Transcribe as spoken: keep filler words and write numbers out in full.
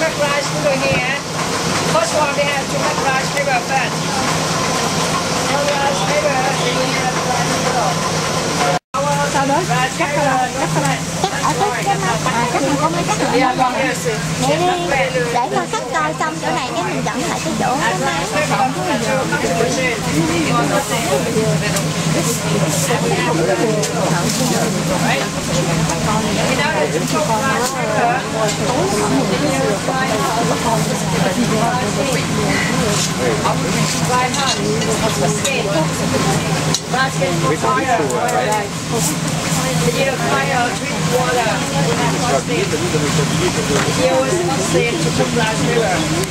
make rice river here. First one they have to make rice river first. No rice river, they will have rice river. Sau đó cắt ra cắt ra cắt ở cái cái mắt à cắt mình con mới cắt lại mẹ đi để con cắt coi xong chỗ này cái mình dẫn lại cái chỗ cái máy basket for fire. You fire drink water. Here was not safe to put rice river.